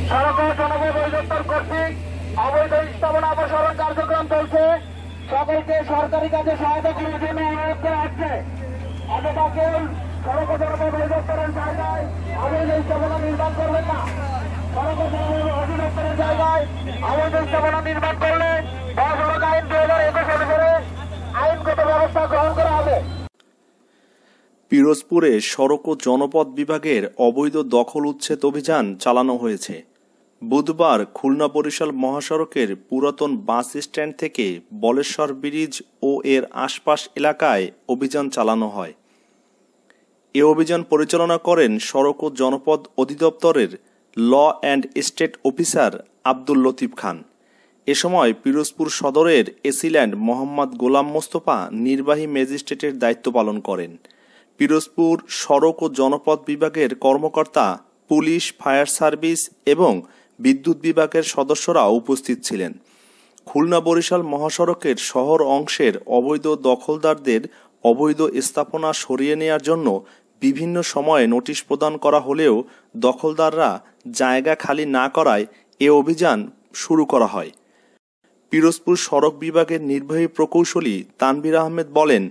সড়ক ও জনপদ অধিদপ্তর কর্তৃক অবৈধ স্থাপনা অপসারণ কার্যক্রম চলছে। সকলকে সরকারি কাজে সহায়তা করার জন্য অনুরোধ করা হচ্ছে। অযথা কেউ সড়ক ও জনপদ অধিদপ্তরের জায়গায় অবৈধ স্থাপনা নির্মাণ করবেন না। সড়ক ও জনপদ অধিদপ্তরের জায়গায় অবৈধ স্থাপনা নির্মাণ করলে সড়ক আইন 2021 অনুসারে আইনগত ব্যবস্থা গ্রহণ করা হবে। পিরোজপুরে সড়ক ও জনপথ বিভাগের অবৈধ দখল উচ্ছেদ অভিযান চালানো হয়েছে। বুধবার খুলনা বরিশাল মহাসড়কের পুরাতন বাস স্ট্যান্ড থেকে বলেশ্বর ব্রিজ ও এর আশপাশ এলাকায় অভিযান চালানো হয়। এ অভিযান পরিচালনা করেন সড়ক ও জনপথ অধিদপ্তরের law and estate officer Abdul Latif Khan. এ সময় পিরোজপুর সদরের এসিল্যান্ড মোহাম্মদ গোলাম মোস্তফা নির্বাহী ম্যাজিস্ট্রেটের দায়িত্ব পালন করেন। পিরোজপুর সড়ক ও জনপথ বিভাগের কর্মকর্তা, পুলিশ, ফায়ার সার্ভিস এবং বিদ্যুৎ বিভাগের সদস্যরা উপস্থিত ছিলেন। খুলনা বরিশাল মহাসড়কের শহর অংশের অবৈধ দখলদারদের অবৈধ স্থাপনা সরিয়ে নেয়ার জন্য বিভিন্ন সময়ে নোটিশ প্রদান করা হলেও দখলদাররা জায়গা খালি না করায় এ অভিযান শুরু করা হয়। পিরোজপুর সড়ক বিভাগের নির্বাহী প্রকৌশলী তানভীর আহমেদ বলেন,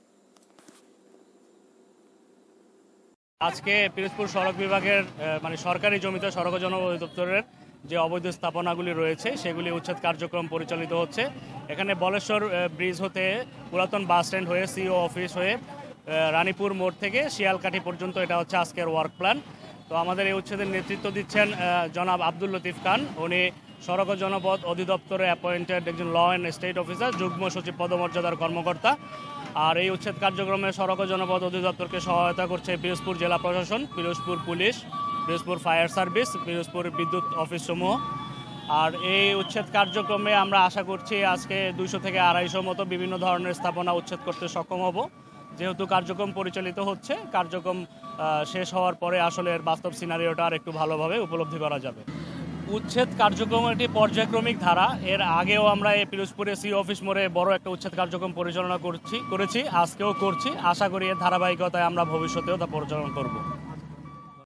আজকে পিরোজপুর সড়ক বিভাগের সরকারি জমিতে সড়ক ও জনপথ অধিদপ্তরের যে অবৈধ স্থাপনাগুলি রয়েছে সেগুলি উচ্ছেদ কার্যক্রম পরিচালিত হচ্ছে। এখানে বলেশ্বর ব্রিজ হতে পুরাতন বাস স্ট্যান্ড হয়ে সিও অফিস হয়ে রানীপুর মোড় থেকে শিয়ালকাঠি পর্যন্ত এটা হচ্ছে আজকের ওয়ার্ক প্ল্যান। তো আমাদের এই উচ্ছেদের নেতৃত্ব দিচ্ছেন জনাব আব্দুল লতিফ খান। উনি সড়ক ও জনপথ অধিদপ্তরে অ্যাপয়েন্টেড একজন ল অ্যান্ড স্টেট অফিসার, যুগ্ম সচিব পদমর্যাদার কর্মকর্তা। আর এই উচ্ছেদ কার্যক্রমে সড়ক ও জনপথ অধিদপ্তরকে সহায়তা করছে পিরোজপুর জেলা প্রশাসন, Pirojpur police, Pirojpur fire service, Pirojpur বিদ্যুৎ অফিস সমূহ। আর এই উচ্ছেদ কার্যক্রমে আমরা আশা করছি আজকে 200 থেকে 250 মতো বিভিন্ন ধরনের স্থাপনা উচ্ছেদ করতে সক্ষম হব। যেহেতু কার্যক্রম পরিচালিত হচ্ছে, কার্যক্রম শেষ হওয়ার পরে আসলে এর বাস্তব সিনারিওটা আর একটু ভালোভাবে উপলব্ধি করা যাবে। উচ্ছেদ কার্যক্রম একটি পর্যায়ক্রমিক ধারা। এর আগেও আমরা এই পিরোজপুরে সি অফিস মোড়ে বড় একটা উচ্ছেদ কার্যক্রম পরিচালনা করেছি, আজকেও করছি। আশা করি এর ধারাবাহিকতায় আমরা ভবিষ্যতেও তা পরিচালনা করব।